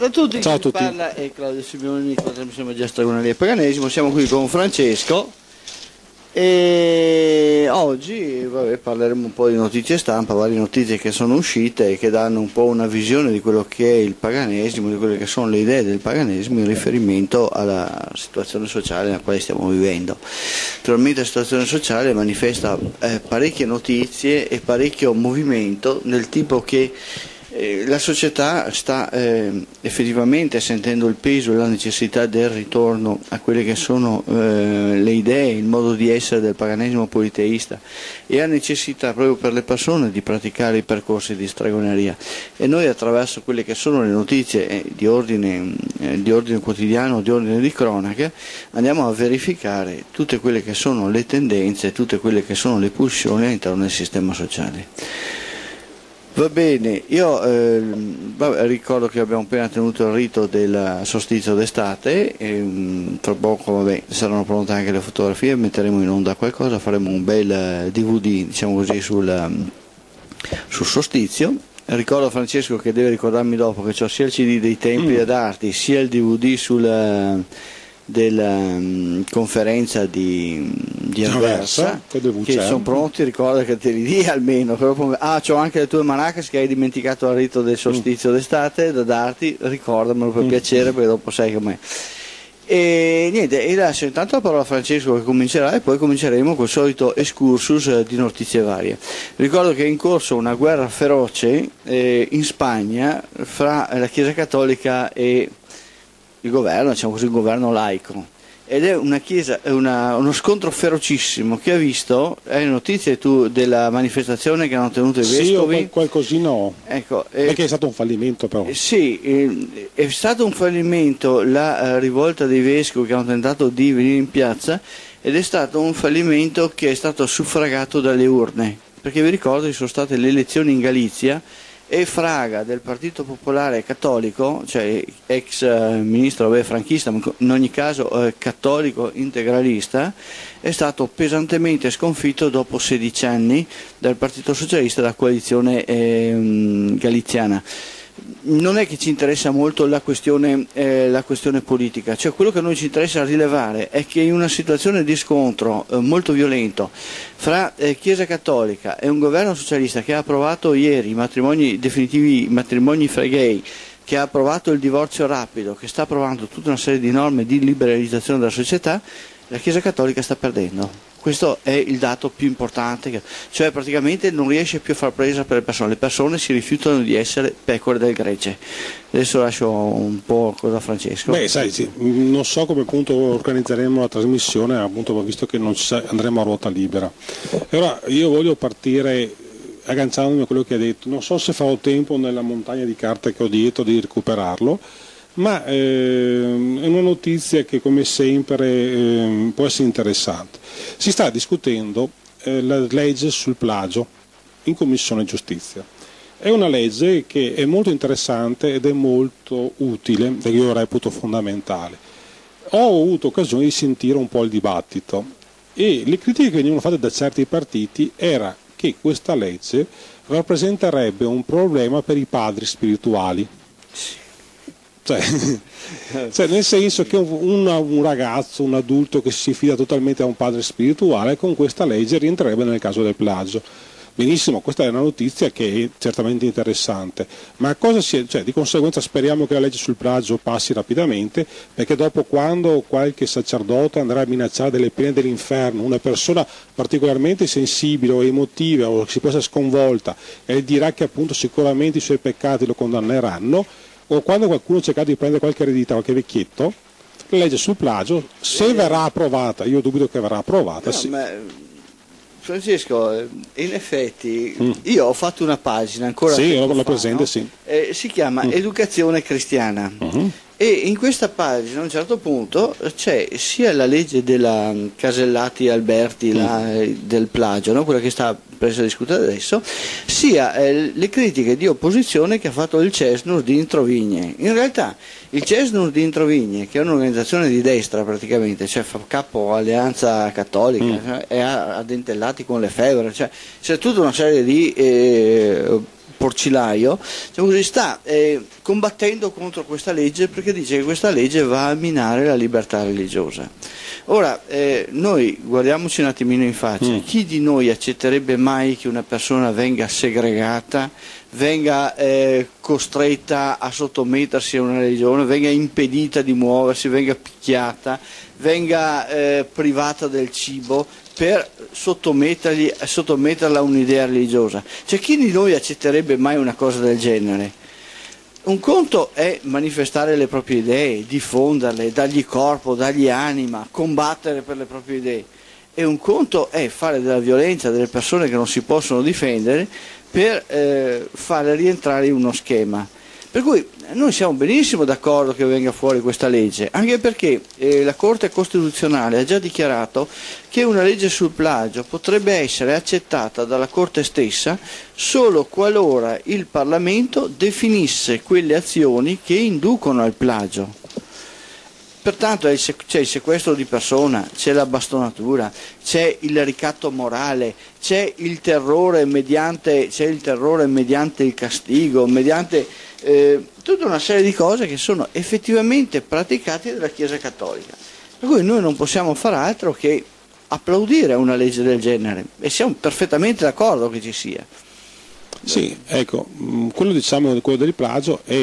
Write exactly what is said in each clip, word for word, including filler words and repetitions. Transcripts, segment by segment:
Salve a tutti, ciao a chi tutti. Parla è Claudio Simeoni, la trasmissione Magia Stregoneria e Paganesimo. Siamo qui con Francesco e oggi vabbè, parleremo un po' di notizie stampa, varie notizie che sono uscite e che danno un po' una visione di quello che è il paganesimo, di quelle che sono le idee del paganesimo in riferimento alla situazione sociale nella quale stiamo vivendo. Naturalmente la situazione sociale manifesta eh, parecchie notizie e parecchio movimento del tipo che Eh, la società sta eh, effettivamente sentendo il peso e la necessità del ritorno a quelle che sono eh, le idee, il modo di essere del paganesimo politeista, e ha necessità proprio per le persone di praticare i percorsi di stregoneria, e noi attraverso quelle che sono le notizie eh, di, ordine, eh, di ordine quotidiano, di ordine di cronache, andiamo a verificare tutte quelle che sono le tendenze, tutte quelle che sono le pulsioni all'interno del sistema sociale. Va bene, io eh, vabbè, ricordo che abbiamo appena tenuto il rito del solstizio d'estate e mh, tra poco vabbè, saranno pronte anche le fotografie, metteremo in onda qualcosa, faremo un bel D V D, diciamo così, sul, um, sul solstizio. Ricordo a Francesco che deve ricordarmi dopo che ho sia il C D dei Templi ad Arti, sia il D V D sulla della um, conferenza di, di Anversa, che, che sono pronti, ricorda che te li dia almeno. Ah, c'ho anche le tue maracas che hai dimenticato al rito del solstizio mm. d'estate da darti, ricordamelo per mm. piacere, perché dopo sai com'è. E niente, e lascio intanto la parola a Francesco che comincerà e poi cominceremo col solito excursus di notizie varie. Ricordo che è in corso una guerra feroce eh, in Spagna fra la Chiesa Cattolica e il governo, diciamo così, il governo laico, ed è una chiesa, è una, uno scontro ferocissimo che ha visto, hai notizie tu della manifestazione che hanno tenuto i vescovi? Sì, qualcosina no. Ecco, eh, perché è stato un fallimento però. Eh, sì, eh, è stato un fallimento la eh, rivolta dei vescovi che hanno tentato di venire in piazza, ed è stato un fallimento che è stato suffragato dalle urne, perché vi ricordo che sono state le elezioni in Galizia e Fraga del Partito Popolare Cattolico, cioè ex eh, ministro beh, franchista, ma in ogni caso eh, cattolico integralista, è stato pesantemente sconfitto dopo sedici anni dal Partito Socialista e dalla coalizione eh, galiziana. Non è che ci interessa molto la questione, eh, la questione politica, cioè quello che a noi ci interessa rilevare è che in una situazione di scontro eh, molto violento fra eh, Chiesa Cattolica e un governo socialista che ha approvato ieri i matrimoni definitivi, i matrimoni fra gay, che ha approvato il divorzio rapido, che sta approvando tutta una serie di norme di liberalizzazione della società, la Chiesa Cattolica sta perdendo. Questo è il dato più importante, cioè praticamente non riesce più a far presa per le persone, le persone si rifiutano di essere pecore del gregge. Adesso lascio un po' cosa a Francesco. Beh, sai, sì, non so come appunto organizzeremo la trasmissione, appunto visto che non ci sa, andremo a ruota libera. E ora io voglio partire agganciandomi a quello che hai detto, non so se farò tempo nella montagna di carte che ho dietro di recuperarlo, ma eh, è una notizia che come sempre eh, può essere interessante. Si sta discutendo eh, la legge sul plagio in Commissione Giustizia. È una legge che è molto interessante ed è molto utile, che io reputo fondamentale. Ho avuto occasione di sentire un po' il dibattito e le critiche che venivano fatte da certi partiti era che questa legge rappresenterebbe un problema per i padri spirituali. Cioè, cioè nel senso che un, un ragazzo, un adulto che si fida totalmente a un padre spirituale con questa legge rientrerebbe nel caso del plagio. Benissimo, questa è una notizia che è certamente interessante, ma cosa si è, cioè, di conseguenza speriamo che la legge sul plagio passi rapidamente, perché dopo quando qualche sacerdote andrà a minacciare delle pene dell'inferno una persona particolarmente sensibile o emotiva o che si può essere sconvolta e dirà che appunto sicuramente i suoi peccati lo condanneranno, o quando qualcuno cerca di prendere qualche eredità, qualche vecchietto, la legge sul plagio, se eh, verrà approvata, io dubito che verrà approvata. No, sì. ma, Francesco, in effetti mm. io ho fatto una pagina ancora sì, tempo la fa, presente, no? sì. eh, si chiama mm. Educazione Cristiana. Mm-hmm. E in questa pagina a un certo punto c'è sia la legge della Casellati Alberti, mm. la, del plagio, no? Quella che sta preso a discutere adesso, sia eh, le critiche di opposizione che ha fatto il Cesnur di Introvigne. In realtà il Cesnur di Introvigne, che è un'organizzazione di destra praticamente, cioè fa capo Alleanza Cattolica, mm. cioè, è addentellati con le febre, cioè c'è tutta una serie di eh, porcilaio, diciamo così, sta eh, combattendo contro questa legge perché dice che questa legge va a minare la libertà religiosa. Ora, eh, noi guardiamoci un attimino in faccia, mm. chi di noi accetterebbe mai che una persona venga segregata, venga eh, costretta a sottomettersi a una religione, venga impedita di muoversi, venga picchiata, venga eh, privata del cibo per sottometterla a un'idea religiosa? Cioè, chi di noi accetterebbe mai una cosa del genere? Un conto è manifestare le proprie idee, diffonderle, dargli corpo, dargli anima, combattere per le proprie idee, e un conto è fare della violenza delle persone che non si possono difendere per eh, farle rientrare in uno schema. Per cui noi siamo benissimo d'accordo che venga fuori questa legge, anche perché eh, la Corte Costituzionale ha già dichiarato che una legge sul plagio potrebbe essere accettata dalla Corte stessa solo qualora il Parlamento definisse quelle azioni che inducono al plagio. Pertanto c'è il sequestro di persona, c'è la bastonatura, c'è il ricatto morale, c'è il terrore mediante, c'è il terrore mediante il castigo, mediante eh, tutta una serie di cose che sono effettivamente praticate dalla Chiesa Cattolica. Per cui noi non possiamo far altro che applaudire a una legge del genere e siamo perfettamente d'accordo che ci sia. Sì, ecco, quello, diciamo, quello del plagio è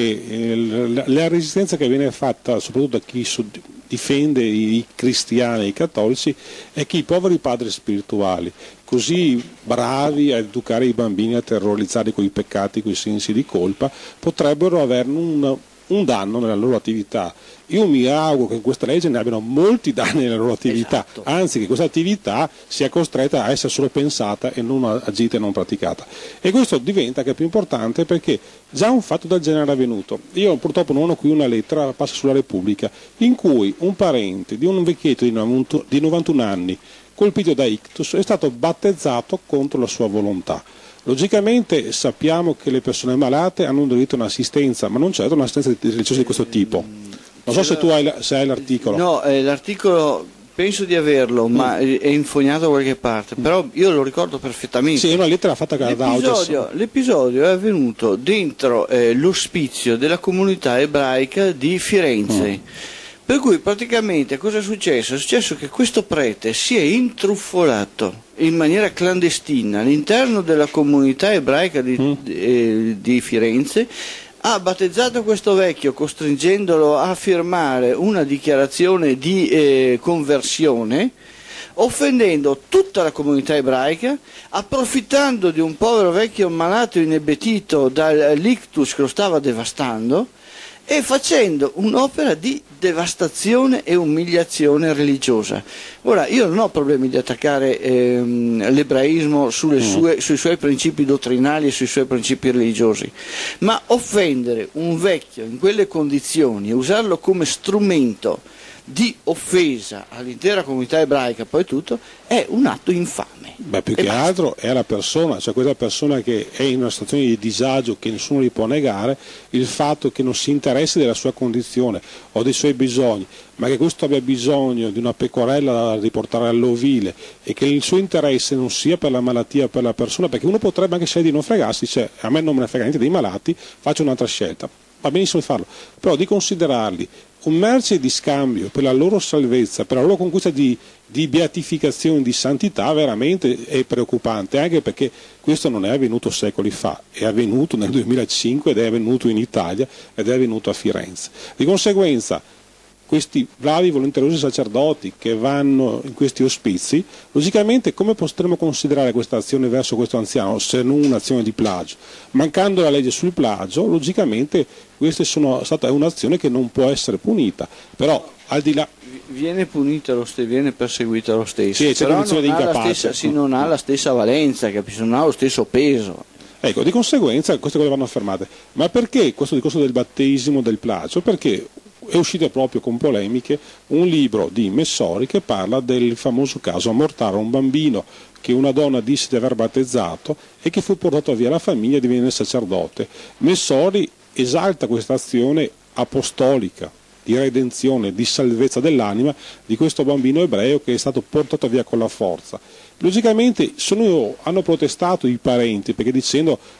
eh, la resistenza che viene fatta soprattutto da chi difende i cristiani e i cattolici è che i poveri padri spirituali, così bravi a educare i bambini, a terrorizzarli con i peccati, con i sensi di colpa, potrebbero avere un, un danno nella loro attività. Io mi auguro che in questa legge ne abbiano molti danni nella loro attività, esatto. Anzi che questa attività sia costretta a essere solo pensata e non agita e non praticata. E questo diventa che è più importante perché già un fatto del genere è avvenuto. Io purtroppo non ho qui una lettera, passa sulla Repubblica, in cui un parente di un vecchietto di novantuno anni colpito da ictus è stato battezzato contro la sua volontà. Logicamente sappiamo che le persone malate hanno diritto a un'assistenza, ma non certo un'assistenza religiosa di questo tipo. Non so se tu hai, se hai l'articolo. No, eh, l'articolo penso di averlo, mm. ma è infognato da qualche parte, però io lo ricordo perfettamente. Sì, è una lettera fatta da L'episodio, l'episodio è avvenuto dentro eh, l'ospizio della comunità ebraica di Firenze. Mm. Per cui praticamente cosa è successo? È successo che questo prete si è intruffolato in maniera clandestina all'interno della comunità ebraica di, mm. eh, di Firenze, ha battezzato questo vecchio costringendolo a firmare una dichiarazione di eh, conversione, offendendo tutta la comunità ebraica, approfittando di un povero vecchio malato inebetito dall'ictus che lo stava devastando e facendo un'opera di devastazione e umiliazione religiosa. Ora, io non ho problemi di attaccare ehm, l'ebraismo sulle sue, sui suoi principi dottrinali e sui suoi principi religiosi, ma offendere un vecchio in quelle condizioni e usarlo come strumento di offesa all'intera comunità ebraica, poi tutto, è un atto infame. Beh, più che basta. Altro è la persona, cioè quella persona che è in una situazione di disagio che nessuno gli può negare, il fatto che non si interessi della sua condizione o dei suoi bisogni, ma che questo abbia bisogno di una pecorella da riportare all'ovile e che il suo interesse non sia per la malattia o per la persona, perché uno potrebbe anche scegliere di non fregarsi, cioè a me non me ne frega niente dei malati, faccio un'altra scelta, va benissimo farlo, però di considerarli un merce di scambio per la loro salvezza, per la loro conquista di, di beatificazione, di santità, veramente è preoccupante, anche perché questo non è avvenuto secoli fa, è avvenuto nel duemilacinque ed è avvenuto in Italia ed è avvenuto a Firenze. Di conseguenza questi bravi volenterosi sacerdoti che vanno in questi ospizi, logicamente come potremmo considerare questa azione verso questo anziano se non un'azione di plagio? Mancando la legge sul plagio, logicamente questa è stata un'azione che non può essere punita, però al di là... Viene punita lo stesso, viene perseguita lo stesso, sì, però non ha, la stessa, sì, non ha la stessa valenza, capisci? Non ha lo stesso peso. Ecco, di conseguenza queste cose vanno affermate. Ma perché questo discorso del battesimo, del plagio? Perché è uscito proprio con polemiche un libro di Messori che parla del famoso caso a Mortara, un bambino che una donna disse di aver battezzato e che fu portato via la famiglia e divenne sacerdote. Messori esalta questa azione apostolica di redenzione, di salvezza dell'anima di questo bambino ebreo che è stato portato via con la forza. Logicamente sono, hanno protestato i parenti perché dicendo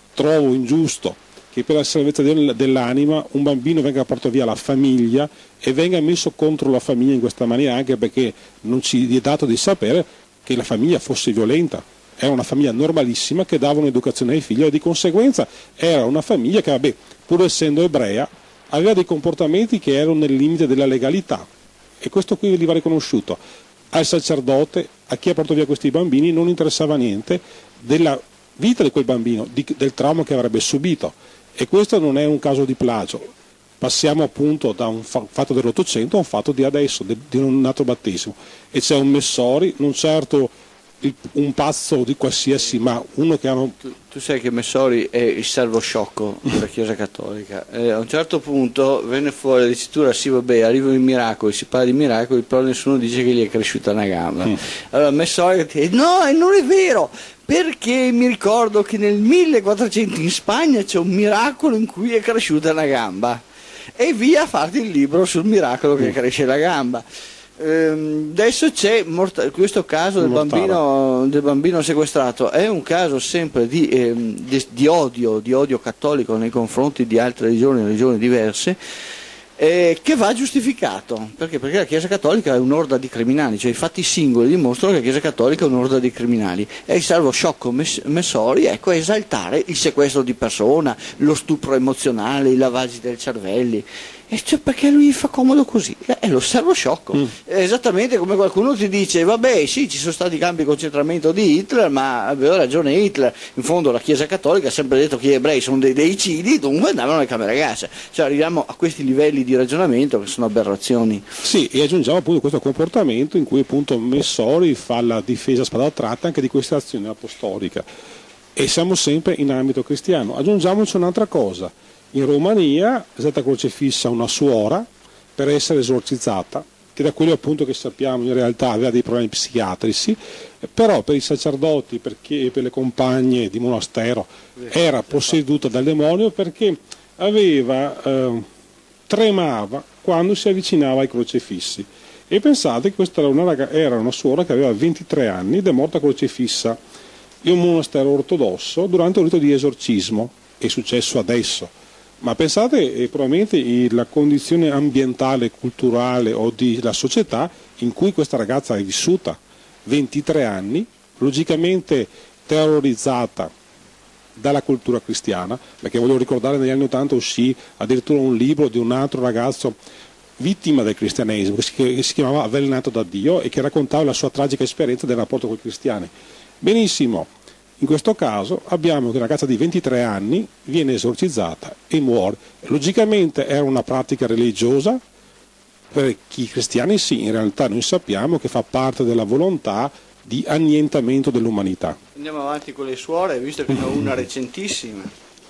trovo ingiusto che per la salvezza dell'anima un bambino venga portato via la famiglia e venga messo contro la famiglia in questa maniera, anche perché non ci è dato di sapere che la famiglia fosse violenta. Era una famiglia normalissima che dava un'educazione ai figli e di conseguenza era una famiglia che, vabbè, pur essendo ebrea, aveva dei comportamenti che erano nel limite della legalità, e questo qui veniva riconosciuto. Al sacerdote, a chi ha portato via questi bambini, non interessava niente della vita di quel bambino, di, del trauma che avrebbe subito, e questo non è un caso di plagio. Passiamo appunto da un fa- fatto dell'Ottocento a un fatto di adesso, de- di un altro battesimo, e c'è un Messori, non certo il, un pazzo di qualsiasi, ma uno che hanno... Tu, tu sai che Messori è il servo sciocco della Chiesa Cattolica. Eh, a un certo punto venne fuori la dicitura: sì, vabbè, arrivano i miracoli, si parla di miracoli, però nessuno dice che gli è cresciuta una gamba. Mm. Allora Messori dice: no, non è vero, perché mi ricordo che nel millequattrocento in Spagna c'è un miracolo in cui è cresciuta una gamba, e via a farti il libro sul miracolo che cresce la gamba. Ehm, adesso c'è morta- questo caso del bambino, del bambino sequestrato, è un caso sempre di, ehm, di, di odio, di odio cattolico nei confronti di altre religioni, religioni diverse, eh, che va giustificato. Perché? Perché la Chiesa Cattolica è un'orda di criminali, cioè i fatti singoli dimostrano che la Chiesa Cattolica è un'orda di criminali, e il servo sciocco Mess- Messori, ecco, esaltare il sequestro di persona, lo stupro emozionale, i lavaggi del cervelli. E cioè, perché lui fa comodo così, è lo servo sciocco. Mm. È esattamente come qualcuno ti dice: vabbè, sì, ci sono stati campi di concentramento di Hitler, ma aveva ragione Hitler, in fondo la Chiesa Cattolica ha sempre detto che gli ebrei sono dei deicidi, dunque andavano alle camere a gas. Cioè arriviamo a questi livelli di ragionamento che sono aberrazioni. Sì, e aggiungiamo appunto questo comportamento in cui appunto Messori fa la difesa a spada tratta anche di questa azione apostolica, e siamo sempre in ambito cristiano. Aggiungiamoci un'altra cosa: in Romania è stata crocefissa una suora per essere esorcizzata, che da quello appunto che sappiamo in realtà aveva dei problemi psichiatrici, però per i sacerdoti, perché per le compagne di monastero era posseduta dal demonio, perché aveva, eh, tremava quando si avvicinava ai crocefissi. E pensate che questa era una, raga- era una suora che aveva ventitré anni ed è morta crocefissa in un monastero ortodosso durante un rito di esorcismo. È successo adesso. Ma pensate eh, probabilmente eh, la condizione ambientale, culturale o della società in cui questa ragazza è vissuta, ventitré anni, logicamente terrorizzata dalla cultura cristiana, perché voglio ricordare negli anni ottanta uscì addirittura un libro di un altro ragazzo vittima del cristianesimo, che si, che si chiamava Avvelenato da Dio, e che raccontava la sua tragica esperienza del rapporto con i cristiani. Benissimo. In questo caso abbiamo che una ragazza di ventitré anni viene esorcizzata e muore. Logicamente era una pratica religiosa, per chi cristiani sì, in realtà noi sappiamo che fa parte della volontà di annientamento dell'umanità. Andiamo avanti con le suore, visto che ne ho una recentissima.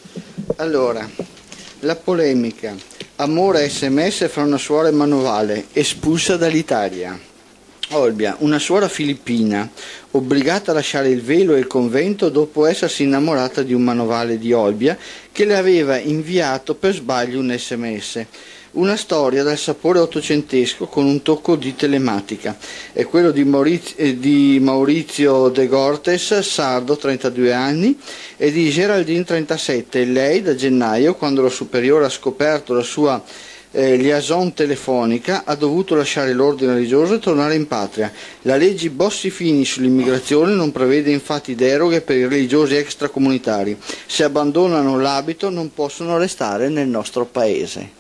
Allora, la polemica: amore sms fra una suora e manovale, espulsa dall'Italia. Olbia, una suora filippina obbligata a lasciare il velo e il convento dopo essersi innamorata di un manovale di Olbia che le aveva inviato per sbaglio un sms. Una storia dal sapore ottocentesco con un tocco di telematica. È quello di Maurizio, eh, di Maurizio De Gortes, sardo, trentadue anni, e di Geraldine, trentasette. Lei da gennaio, quando la superiore ha scoperto la sua Eh, liaison telefonica, ha dovuto lasciare l'ordine religioso e tornare in patria. La legge Bossi-Fini sull'immigrazione non prevede infatti deroghe per i religiosi extracomunitari. Se abbandonano l'abito non possono restare nel nostro paese.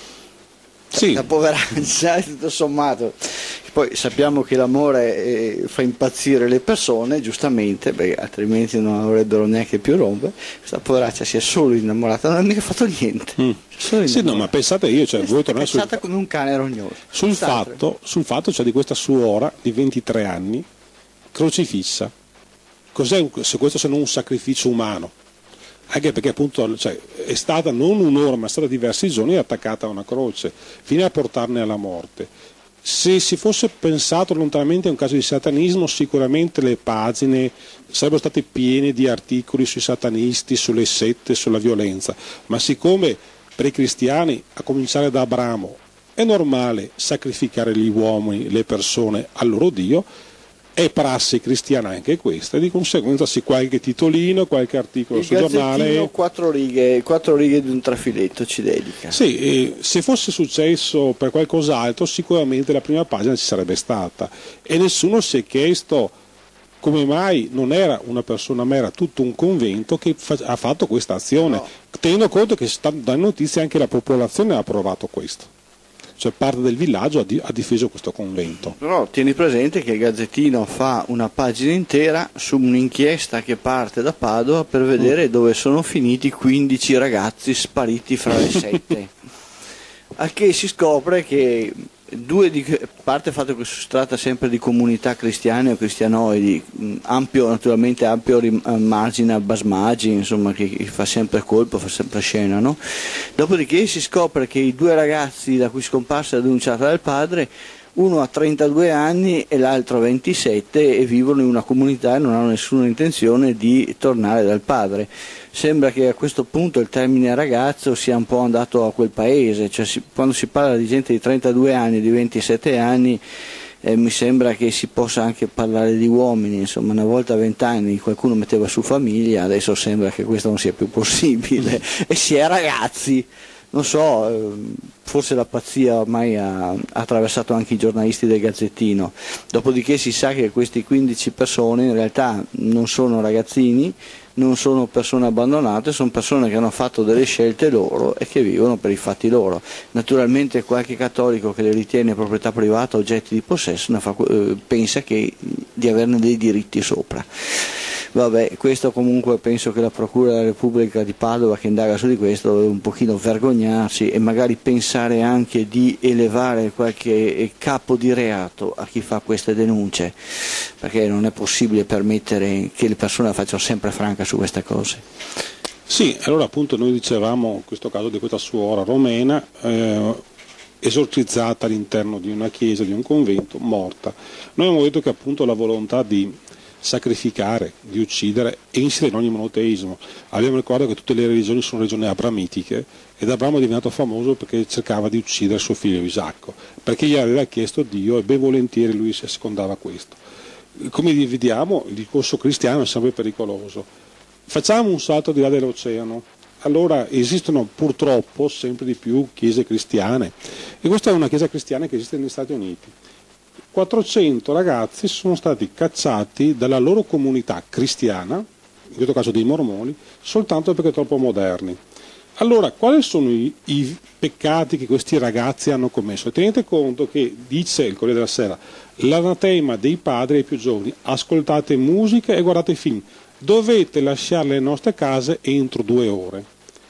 Sì. La poveranza, tutto sommato. Poi sappiamo che l'amore eh, fa impazzire le persone, giustamente, perché altrimenti non avrebbero neanche più rompere. Questa poveraccia si è solo innamorata, non ha mica fatto niente. Mm. Sì, no, ma pensate io, cioè, voi tornare sul, come un cane rognoso. Sul fatto, sul fatto cioè, di questa suora di ventitré anni, crocifissa. Cos'è se questo se non un sacrificio umano? Anche perché appunto cioè, è stata non un'ora, ma è stata diversi giorni attaccata a una croce, fino a portarne alla morte. Se si fosse pensato lontanamente a un caso di satanismo, sicuramente le pagine sarebbero state piene di articoli sui satanisti, sulle sette, sulla violenza, ma siccome per i cristiani, a cominciare da Abramo, è normale sacrificare gli uomini, le persone al loro Dio, è prassi cristiana anche questa, e di conseguenza sì, qualche titolino, qualche articolo il sul giornale. Quattro righe, quattro righe di un trafiletto ci dedica. Sì, e se fosse successo per qualcos'altro sicuramente la prima pagina ci sarebbe stata, e nessuno si è chiesto come mai non era una persona, ma era tutto un convento che fa- ha fatto questa azione, no. Tenendo conto che sta dando notizie anche la popolazione ha approvato questo. Cioè parte del villaggio ha, di- ha difeso questo convento. Però tieni presente che il Gazzettino fa una pagina intera su un'inchiesta che parte da Padova per vedere mm. dove sono finiti quindici ragazzi spariti fra le sette. A che si scopre che due di parte fatto che si tratta sempre di comunità cristiane o cristianoidi, ampio, naturalmente ampio margine a basmagi, insomma, che fa sempre colpo, fa sempre scena, no? Dopodiché si scopre che i due ragazzi da cui scomparsa è denunciata dal padre, uno ha trentadue anni e l'altro ventisette, e vivono in una comunità e non hanno nessuna intenzione di tornare dal padre. Sembra che a questo punto il termine ragazzo sia un po' andato a quel paese, cioè si, quando si parla di gente di trentadue anni e di ventisette anni eh, mi sembra che si possa anche parlare di uomini, insomma una volta a venti anni qualcuno metteva su famiglia, adesso sembra che questo non sia più possibile e si è ragazzi. Non so, forse la pazzia ormai ha, ha attraversato anche i giornalisti del Gazzettino, dopodiché si sa che questi quindici persone in realtà non sono ragazzini, non sono persone abbandonate, sono persone che hanno fatto delle scelte loro e che vivono per i fatti loro. Naturalmente qualche cattolico che le ritiene proprietà privata, oggetti di possesso, ne fa, eh, pensa che, di averne dei diritti sopra. Vabbè, questo comunque penso che la Procura della Repubblica di Padova che indaga su di questo deve un pochino vergognarsi e magari pensare anche di elevare qualche capo di reato a chi fa queste denunce, perché non è possibile permettere che le persone la facciano sempre franca su queste cose. Sì, allora appunto noi dicevamo in questo caso di questa suora romena eh, esorcizzata all'interno di una chiesa, di un convento, morta. Noi abbiamo detto che appunto la volontà di sacrificare, di uccidere, insita in ogni monoteismo. Abbiamo ricordato che tutte le religioni sono religioni abramitiche ed Abramo è diventato famoso perché cercava di uccidere suo figlio Isacco, perché gli aveva chiesto Dio e ben volentieri lui si assecondava questo. Come vediamo il discorso cristiano è sempre pericoloso. Facciamo un salto di là dell'oceano. Allora esistono purtroppo sempre di più chiese cristiane e questa è una chiesa cristiana che esiste negli Stati Uniti. quattrocento ragazzi sono stati cacciati dalla loro comunità cristiana, in questo caso dei mormoni, soltanto perché troppo moderni. Allora, quali sono i, i peccati che questi ragazzi hanno commesso? Tenete conto che, dice il Corriere della Sera, l'anatema dei padri ai più giovani: ascoltate musica e guardate film, dovete lasciare le nostre case entro due ore.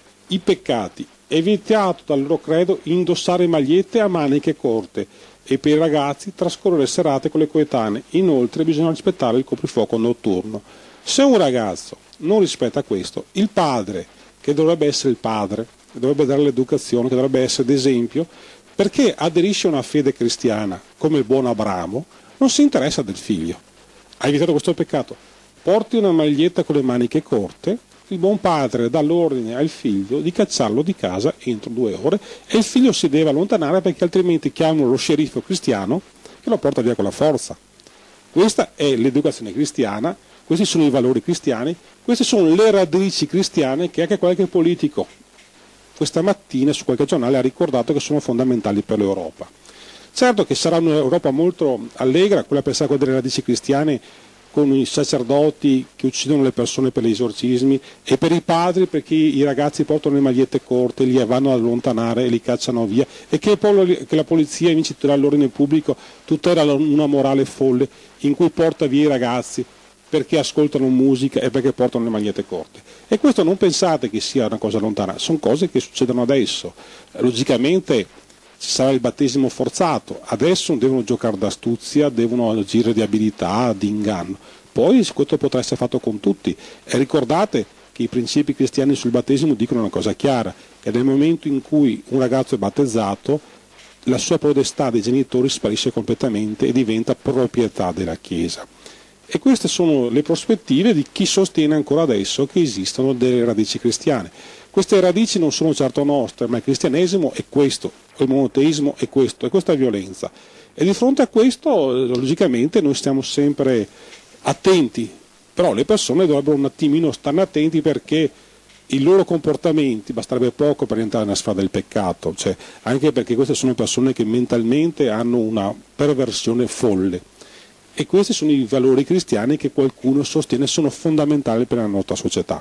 I peccati: è vietato dal loro credo indossare magliette a maniche corte, e per i ragazzi trascorrere serate con le coetanee. Inoltre bisogna rispettare il coprifuoco notturno. Se un ragazzo non rispetta questo, il padre, che dovrebbe essere il padre, che dovrebbe dare l'educazione, che dovrebbe essere d'esempio, perché aderisce a una fede cristiana come il buon Abramo, non si interessa del figlio. Ha evitato questo peccato. Porti una maglietta con le maniche corte, il buon padre dà l'ordine al figlio di cacciarlo di casa entro due ore e il figlio si deve allontanare perché altrimenti chiamano lo sceriffo cristiano che lo porta via con la forza. Questa è l'educazione cristiana, questi sono i valori cristiani, queste sono le radici cristiane che anche qualche politico questa mattina su qualche giornale ha ricordato che sono fondamentali per l'Europa. Certo che sarà un'Europa molto allegra, quella per quella delle radici cristiane, con i sacerdoti che uccidono le persone per gli esorcismi e per i padri perché i ragazzi portano le magliette corte, li vanno ad allontanare e li cacciano via, e che, poi, che la polizia invece di tutelare l'ordine pubblico tutela una morale folle in cui porta via i ragazzi perché ascoltano musica e perché portano le magliette corte. E questo non pensate che sia una cosa lontana, sono cose che succedono adesso. Logicamente ci sarà il battesimo forzato, adesso devono giocare d'astuzia, devono agire di abilità, di inganno, poi questo potrà essere fatto con tutti. E ricordate che i principi cristiani sul battesimo dicono una cosa chiara, che nel momento in cui un ragazzo è battezzato la sua potestà dei genitori sparisce completamente e diventa proprietà della Chiesa. E queste sono le prospettive di chi sostiene ancora adesso che esistono delle radici cristiane. Queste radici non sono certo nostre, ma il cristianesimo è questo, il monoteismo è questo, è questa violenza. E di fronte a questo, logicamente, noi stiamo sempre attenti, però le persone dovrebbero un attimino stare attenti, perché i loro comportamenti basterebbe poco per entrare nella sfera del peccato, cioè, anche perché queste sono persone che mentalmente hanno una perversione folle, e questi sono i valori cristiani che qualcuno sostiene sono fondamentali per la nostra società.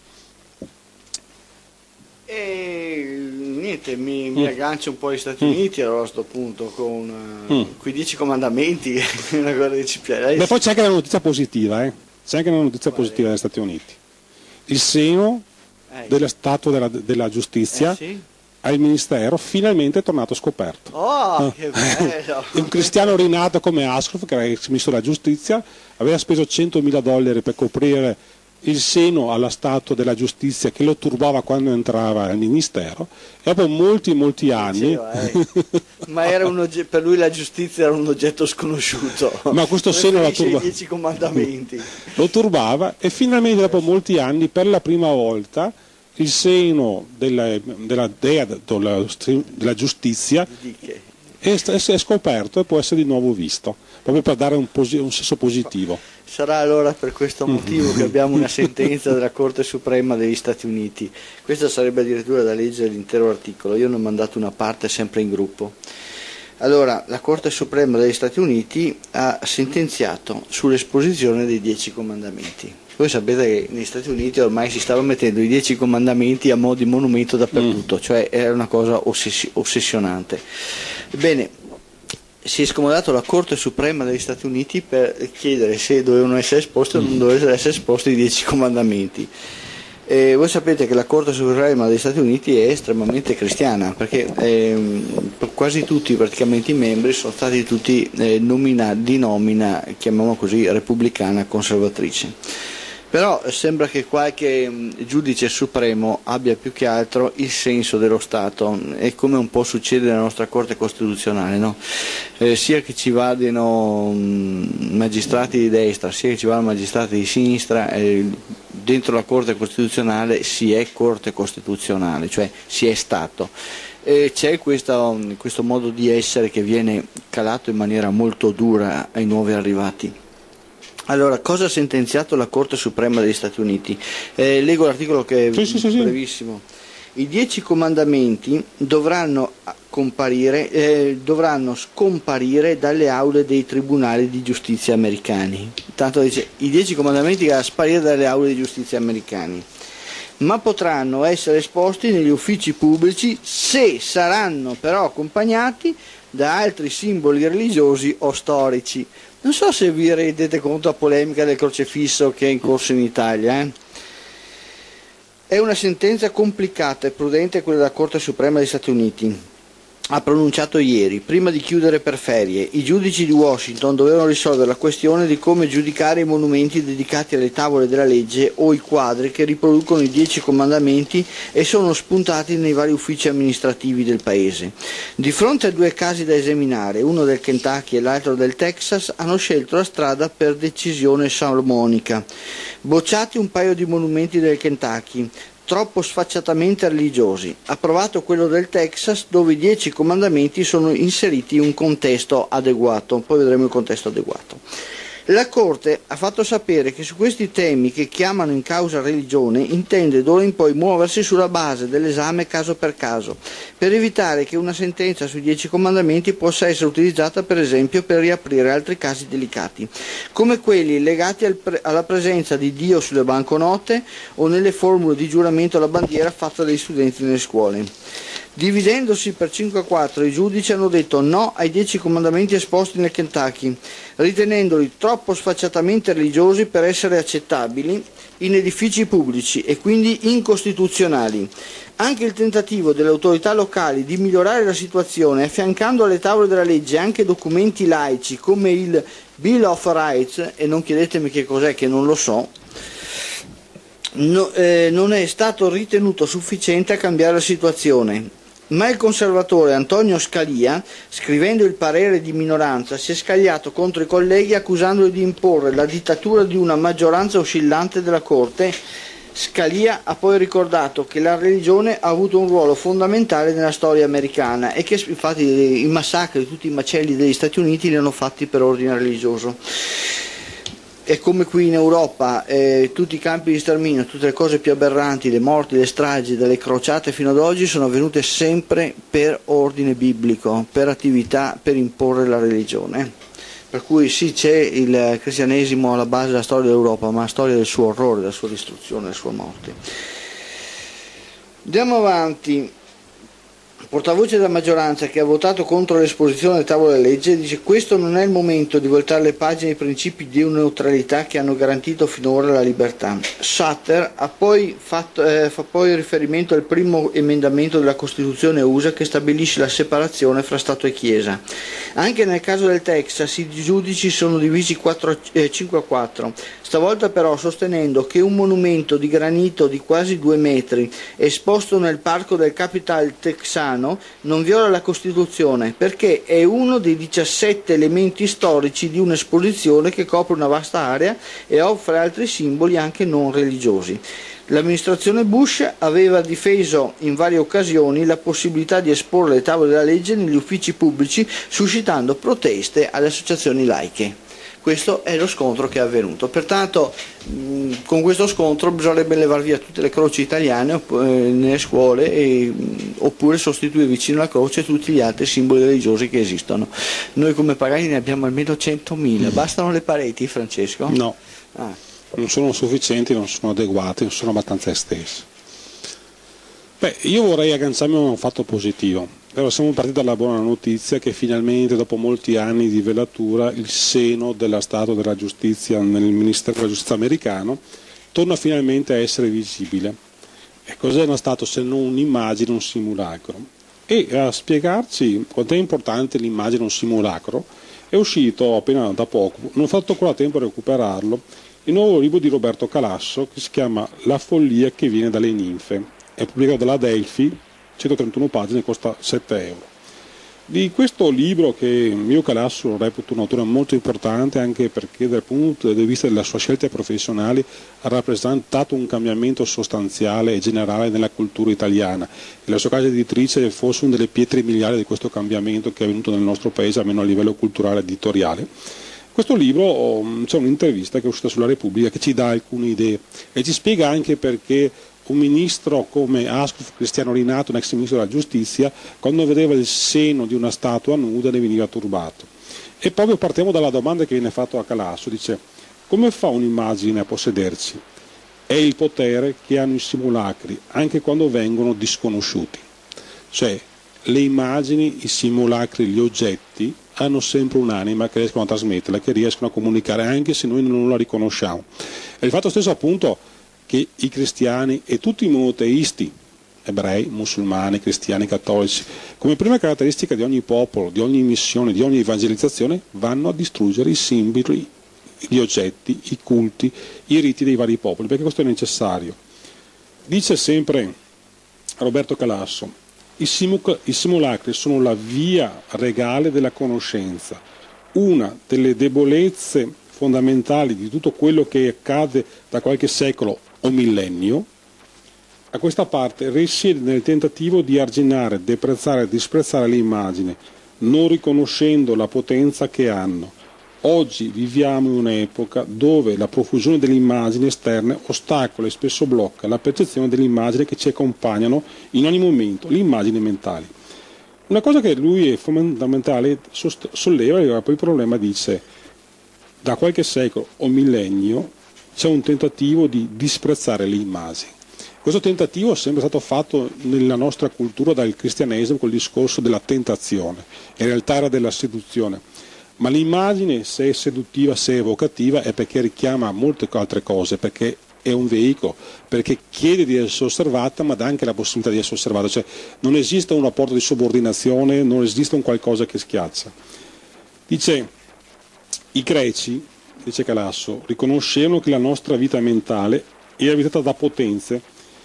E niente, mi, mi aggancio un po' agli Stati Uniti allora a questo punto con uh, mm. quei dieci comandamenti, una cosa che ci piace. Beh, poi c'è anche una notizia positiva, eh? C'è anche una notizia Qual positiva è? negli Stati Uniti. Il seno Eh. dello Stato della, della giustizia Eh, sì? al ministero finalmente è tornato scoperto. Oh, che bello! Un cristiano rinato come Ashcroft, che era il ministro della giustizia, aveva speso centomila dollari per coprire il seno allo Stato della giustizia che lo turbava quando entrava al ministero, e dopo molti molti anni Diceva, eh. Ma era un ogge- per lui la giustizia era un oggetto sconosciuto. Ma questo seno la turba... turba... i dieci comandamenti. lo turbava, e finalmente dopo molti anni, per la prima volta, il seno della, della dea della, della giustizia è, è scoperto e può essere di nuovo visto, proprio per dare un, posi- un senso positivo. Sarà allora per questo motivo che abbiamo una sentenza della Corte Suprema degli Stati Uniti. Questa sarebbe addirittura da leggere l'intero articolo, io ne ho mandato una parte sempre in gruppo. Allora, la Corte Suprema degli Stati Uniti ha sentenziato sull'esposizione dei dieci comandamenti. Voi sapete che negli Stati Uniti ormai si stavano mettendo i dieci comandamenti a mo' di monumento dappertutto, mm. cioè era una cosa ossessi- ossessionante. Ebbene, si è scomodato la Corte Suprema degli Stati Uniti per chiedere se dovevano essere esposti o non dovevano essere esposti i dieci comandamenti. E voi sapete che la Corte Suprema degli Stati Uniti è estremamente cristiana, perché eh, quasi tutti praticamente i membri sono stati tutti eh, nominati di nomina, chiamiamolo così, repubblicana conservatrice. Però sembra che qualche giudice supremo abbia più che altro il senso dello Stato, è come un po' succede nella nostra Corte Costituzionale, no? Eh, sia che ci vadano mh, magistrati di destra, sia che ci vadano magistrati di sinistra, eh, dentro la Corte Costituzionale si è Corte Costituzionale, cioè si è Stato. E c'è questo, questo modo di essere che viene calato in maniera molto dura ai nuovi arrivati. Allora, cosa ha sentenziato la Corte Suprema degli Stati Uniti? Eh, leggo l'articolo che è sì, sì, sì, brevissimo. I dieci comandamenti dovranno comparire, eh, dovranno scomparire dalle aule dei tribunali di giustizia americani. Tanto dice, i dieci comandamenti da sparire dalle aule di giustizia americani, ma potranno essere esposti negli uffici pubblici se saranno però accompagnati da altri simboli religiosi o storici. Non so se vi rendete conto la polemica del crocefisso che è in corso in Italia. Eh? È una sentenza complicata e prudente quella della Corte Suprema degli Stati Uniti. Ha pronunciato ieri, prima di chiudere per ferie. I giudici di Washington dovevano risolvere la questione di come giudicare i monumenti dedicati alle tavole della legge o i quadri che riproducono i dieci comandamenti e sono spuntati nei vari uffici amministrativi del paese. Di fronte a due casi da esaminare, uno del Kentucky e l'altro del Texas, hanno scelto la strada per decisione salomonica. Bocciati un paio di monumenti del Kentucky, troppo sfacciatamente religiosi, approvato quello del Texas dove i dieci comandamenti sono inseriti in un contesto adeguato, poi vedremo il contesto adeguato. La Corte ha fatto sapere che su questi temi che chiamano in causa religione intende d'ora in poi muoversi sulla base dell'esame caso per caso, per evitare che una sentenza sui dieci comandamenti possa essere utilizzata per esempio per riaprire altri casi delicati, come quelli legati al pre- alla presenza di Dio sulle banconote o nelle formule di giuramento alla bandiera fatte dai studenti nelle scuole. Dividendosi per cinque a quattro, i giudici hanno detto no ai dieci comandamenti esposti nel Kentucky, ritenendoli troppo sfacciatamente religiosi per essere accettabili in edifici pubblici e quindi incostituzionali. Anche il tentativo delle autorità locali di migliorare la situazione affiancando alle tavole della legge anche documenti laici come il Bill of Rights, e non chiedetemi che cos'è che non lo so, no, eh, non è stato ritenuto sufficiente a cambiare la situazione. Ma il conservatore Antonio Scalia, scrivendo il parere di minoranza, si è scagliato contro i colleghi accusandoli di imporre la dittatura di una maggioranza oscillante della Corte Scalia ha poi ricordato che la religione ha avuto un ruolo fondamentale nella storia americana e che infatti i massacri, tutti i macelli degli Stati Uniti li hanno fatti per ordine religioso. E come qui in Europa eh, tutti i campi di sterminio, tutte le cose più aberranti, le morti, le stragi, dalle crociate fino ad oggi sono avvenute sempre per ordine biblico, per attività, per imporre la religione. Per cui sì, c'è il cristianesimo alla base della storia dell'Europa, ma la storia del suo orrore, della sua distruzione, della sua morte. Andiamo avanti. Il portavoce della maggioranza, che ha votato contro l'esposizione del tavolo della legge, dice: questo non è il momento di voltare le pagine ai principi di neutralità che hanno garantito finora la libertà. Sutter ha poi fatto, eh, fa poi riferimento al primo emendamento della Costituzione U S A che stabilisce la separazione fra Stato e Chiesa. Anche nel caso del Texas i giudici sono divisi cinque a quattro, stavolta però sostenendo che un monumento di granito di quasi due metri esposto nel parco del Capital texano non viola la Costituzione perché è uno dei diciassette elementi storici di un'esposizione che copre una vasta area e offre altri simboli anche non religiosi. L'amministrazione Bush aveva difeso in varie occasioni la possibilità di esporre le tavole della legge negli uffici pubblici, suscitando proteste alle associazioni laiche. Questo è lo scontro che è avvenuto. Pertanto mh, con questo scontro bisognerebbe levar via tutte le croci italiane opp- eh, nelle scuole e, mh, oppure sostituire vicino alla croce tutti gli altri simboli religiosi che esistono. Noi come pagani ne abbiamo almeno centomila. Bastano le pareti, Francesco? No, ah. non sono sufficienti, non sono adeguati, non sono abbastanza estesi. Beh, io vorrei agganciarmi a un fatto positivo. Però siamo partiti dalla buona notizia che finalmente, dopo molti anni di velatura, il seno dello Stato della Giustizia nel Ministero della Giustizia americano torna finalmente a essere visibile. E cos'è uno Stato se non un'immagine, un simulacro? E a spiegarci quanto è importante l'immagine, un simulacro, è uscito appena da poco, non ho fatto ancora tempo a recuperarlo, il nuovo libro di Roberto Calasso che si chiama La follia che viene dalle ninfe. È pubblicato dalla Delphi, centotrentuno pagine, costa sette euro. Di questo libro, che io Calasso lo reputo un autore molto importante anche perché dal punto di vista delle sue scelte professionali ha rappresentato un cambiamento sostanziale e generale nella cultura italiana e la sua casa editrice è forse una delle pietre miliari di questo cambiamento che è avvenuto nel nostro paese, almeno a livello culturale editoriale. Questo libro, c'è un'intervista che è uscita sulla Repubblica che ci dà alcune idee e ci spiega anche perché un ministro come Ascoff Cristiano Rinato, un ex ministro della giustizia, quando vedeva il seno di una statua nuda ne veniva turbato. E proprio partiamo dalla domanda che viene fatta a Calasso, dice: come fa un'immagine a possederci? È il potere che hanno i simulacri, anche quando vengono disconosciuti. Cioè, le immagini, i simulacri, gli oggetti hanno sempre un'anima che riescono a trasmetterla, che riescono a comunicare anche se noi non la riconosciamo. E il fatto stesso appunto che i cristiani e tutti i monoteisti, ebrei, musulmani, cristiani, cattolici, come prima caratteristica di ogni popolo, di ogni missione, di ogni evangelizzazione, vanno a distruggere i simboli, gli oggetti, i culti, i riti dei vari popoli, perché questo è necessario. Dice sempre Roberto Calasso: i, simu- i simulacri sono la via regale della conoscenza, una delle debolezze fondamentali di tutto quello che accade da qualche secolo o millennio. A questa parte risiede nel tentativo di arginare, deprezzare e disprezzare l'immagine, non riconoscendo la potenza che hanno. Oggi viviamo in un'epoca dove la profusione delle immagini esterne ostacola e spesso blocca la percezione delle immagini che ci accompagnano in ogni momento, le immagini mentali. Una cosa che lui è fondamentale, solleva, e poi il problema dice: da qualche secolo o millennio c'è un tentativo di disprezzare le immagini. Questo tentativo è sempre stato fatto nella nostra cultura dal cristianesimo col discorso della tentazione, in realtà era della seduzione. Ma l'immagine, se è seduttiva, se è evocativa, è perché richiama molte altre cose, perché è un veicolo, perché chiede di essere osservata ma dà anche la possibilità di essere osservata, cioè non esiste un rapporto di subordinazione, non esiste un qualcosa che schiaccia. Dice: i greci, dice Calasso, riconoscevano che la nostra vita mentale è abitata da potenze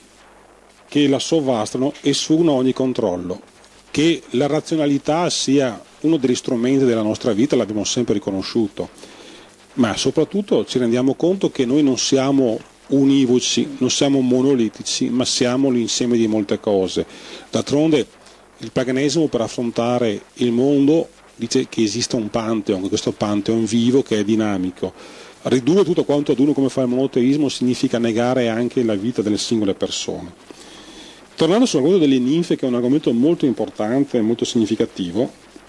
che la sovrastano e sfuggono a ogni controllo, che la razionalità sia uno degli strumenti della nostra vita, l'abbiamo sempre riconosciuto, ma soprattutto ci rendiamo conto che noi non siamo univoci, non siamo monolitici, ma siamo l'insieme di molte cose. D'altronde il paganesimo, per affrontare il mondo, dice che esiste un pantheon, che questo pantheon vivo, che è dinamico. Ridurre tutto quanto ad uno come fa il monoteismo significa negare anche la vita delle singole persone. Tornando sull'argomento delle ninfe, che è un argomento molto importante e molto significativo,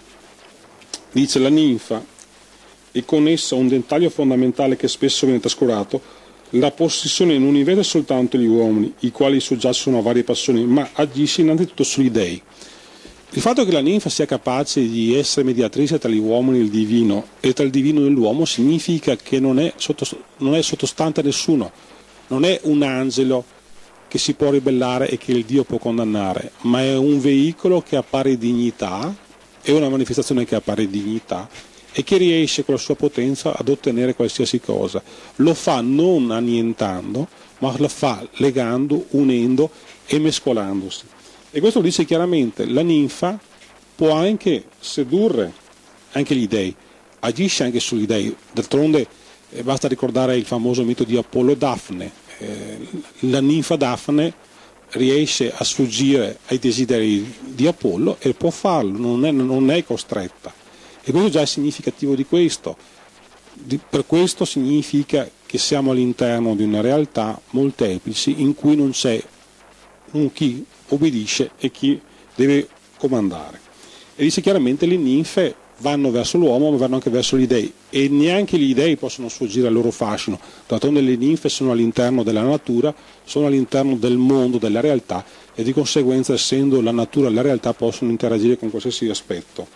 dice: la ninfa è connessa a un dettaglio fondamentale che spesso viene trascurato: la possessione non investe soltanto gli uomini, i quali soggiacciono a varie passioni, ma agisce innanzitutto sugli dei. Il fatto che la ninfa sia capace di essere mediatrice tra gli uomini e il divino e tra il divino e l'uomo significa che non è, sotto, non è sottostante a nessuno, non è un angelo che si può ribellare e che il Dio può condannare, ma è un veicolo che ha pari dignità, è una manifestazione che ha pari dignità e che riesce con la sua potenza ad ottenere qualsiasi cosa. Lo fa non annientando, ma lo fa legando, unendo e mescolandosi. E questo lo dice chiaramente: la ninfa può anche sedurre anche gli dei, agisce anche sugli dei. D'altronde eh, basta ricordare il famoso mito di Apollo e Dafne. Eh, la ninfa Dafne riesce a sfuggire ai desideri di Apollo e può farlo, non è, non è costretta. E questo già è significativo di questo. Di, per questo significa che siamo all'interno di una realtà molteplici in cui non c'è un chi obbedisce e chi deve comandare. E dice chiaramente: le ninfe vanno verso l'uomo, ma vanno anche verso gli dei, e neanche gli dei possono sfuggire al loro fascino. D'altronde le ninfe sono all'interno della natura, sono all'interno del mondo, della realtà, e di conseguenza, essendo la natura e la realtà, possono interagire con qualsiasi aspetto.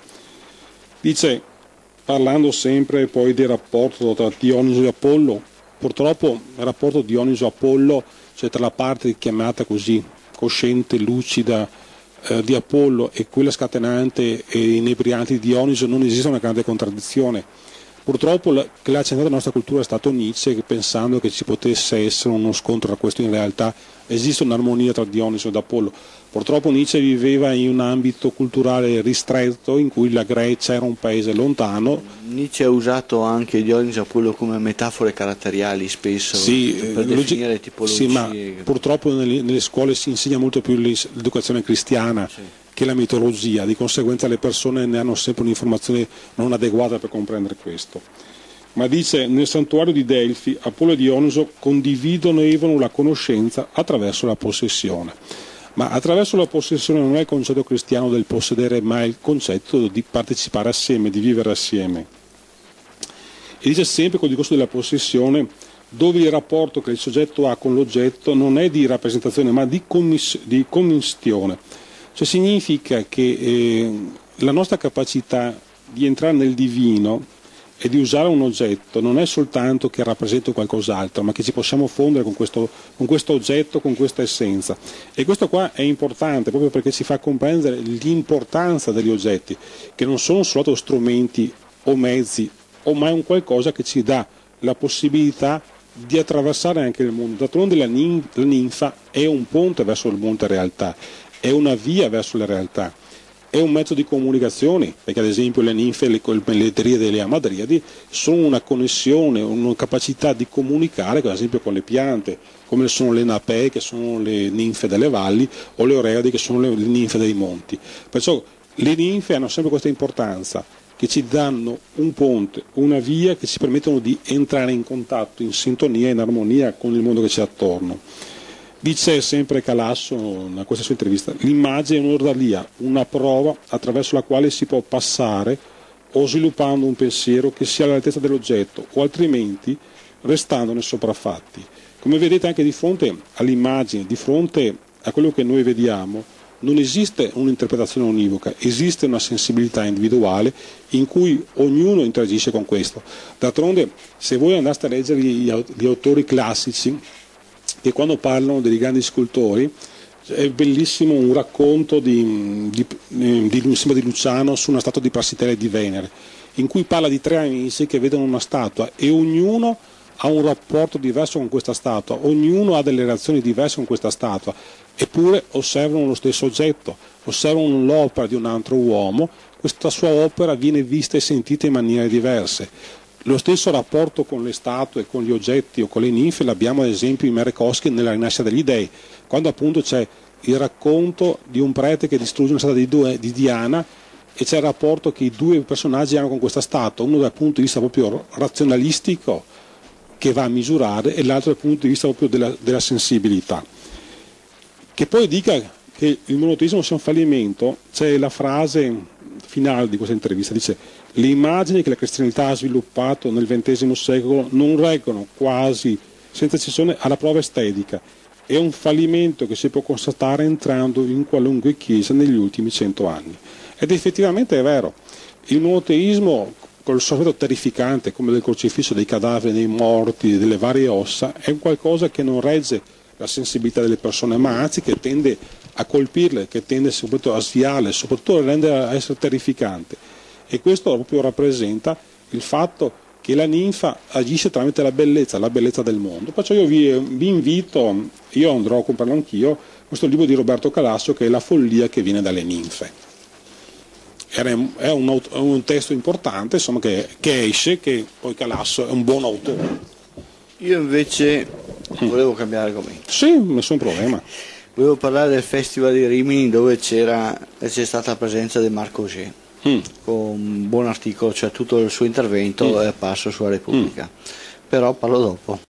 Dice, parlando sempre poi del rapporto tra Dioniso e Apollo, purtroppo il rapporto Dioniso-Apollo, cioè tra la parte chiamata così cosciente, lucida eh, di Apollo e quella scatenante e inebriante di Dioniso, non esiste una grande contraddizione. Purtroppo la, che l'ha accennato la nostra cultura è stato Nietzsche, che pensando che ci potesse essere uno scontro tra questo, in realtà esiste un'armonia tra Dioniso ed Apollo. Purtroppo Nietzsche viveva in un ambito culturale ristretto in cui la Grecia era un paese lontano. Nietzsche ha usato anche Dioniso e Apollo come metafore caratteriali spesso, sì, per logi- definire tipologie. Sì, ma purtroppo nelle, nelle scuole si insegna molto più l'educazione cristiana, sì, che la mitologia, di conseguenza le persone ne hanno sempre un'informazione non adeguata per comprendere questo. Ma dice: nel santuario di Delfi Apollo e Dioniso condividono la conoscenza attraverso la possessione. Ma attraverso la possessione non è il concetto cristiano del possedere, ma è il concetto di partecipare assieme, di vivere assieme. E dice sempre con il discorso della possessione, dove il rapporto che il soggetto ha con l'oggetto non è di rappresentazione, ma di, commiss- di commistione. Cioè significa che eh, la nostra capacità di entrare nel divino e di usare un oggetto non è soltanto che rappresenta qualcos'altro, ma che ci possiamo fondere con questo, con questo oggetto, con questa essenza. E questo qua è importante proprio perché ci fa comprendere l'importanza degli oggetti, che non sono solo strumenti o mezzi, o ma è un qualcosa che ci dà la possibilità di attraversare anche il mondo. D'altronde la, nin- la ninfa è un ponte verso il mondo realtà, è una via verso la realtà. È un mezzo di comunicazione, perché ad esempio le ninfe e le, le triadi e le amadriadi sono una connessione, una capacità di comunicare, ad esempio con le piante, come sono le napee, che sono le ninfe delle valli, o le oreadi, che sono le, le ninfe dei monti. Perciò le ninfe hanno sempre questa importanza, che ci danno un ponte, una via che ci permettono di entrare in contatto, in sintonia, in armonia con il mondo che c'è attorno. Dice sempre Calasso in questa sua intervista: l'immagine è un'ordalia, una prova attraverso la quale si può passare o sviluppando un pensiero che sia all'altezza dell'oggetto, o altrimenti restandone sopraffatti. Come vedete, anche di fronte all'immagine, di fronte a quello che noi vediamo, non esiste un'interpretazione univoca, esiste una sensibilità individuale in cui ognuno interagisce con questo. D'altronde, se voi andaste a leggere gli, gli autori classici, che quando parlano dei grandi scultori, è bellissimo un racconto di, di, di, di Luciano su una statua di Praxitele e di Venere, in cui parla di tre amici che vedono una statua e ognuno ha un rapporto diverso con questa statua, ognuno ha delle reazioni diverse con questa statua, eppure osservano lo stesso oggetto, osservano l'opera di un altro uomo, questa sua opera viene vista e sentita in maniere diverse. lo stesso rapporto con le statue, con gli oggetti o con le ninfe l'abbiamo ad esempio in Merejkovskij nella Rinascita degli Dei, quando appunto c'è il racconto di un prete che distrugge una statua di, due, di Diana, e c'è il rapporto che i due personaggi hanno con questa statua, uno dal punto di vista proprio razionalistico che va a misurare e l'altro dal punto di vista proprio della, della sensibilità. Che poi dica che il monoteismo sia un fallimento, c'è la frase finale di questa intervista, dice: le immagini che la cristianità ha sviluppato nel ventesimo secolo non reggono quasi senza eccezione alla prova estetica, è un fallimento che si può constatare entrando in qualunque chiesa negli ultimi cento anni. Ed effettivamente è vero, il monoteismo col suo aspetto terrificante come del crocifisso, dei cadaveri, dei morti, delle varie ossa, è un qualcosa che non regge la sensibilità delle persone, ma anzi che tende a colpirle, che tende soprattutto a sviarle, soprattutto a rendere a essere terrificante. E questo proprio rappresenta il fatto che la ninfa agisce tramite la bellezza, la bellezza del mondo. Perciò io vi, vi invito, io andrò a comprarlo anch'io, questo libro di Roberto Calasso che è La follia che viene dalle ninfe. È un, un testo importante, insomma, che, che esce, che poi Calasso è un buon autore. Io invece volevo cambiare argomento. Sì, nessun problema. Volevo parlare del Festival di Rimini dove c'era, c'è stata la presenza di Marc Augé, mm. con un buon articolo, cioè tutto il suo intervento mm. è apparso sulla Repubblica. Mm. Però parlo dopo.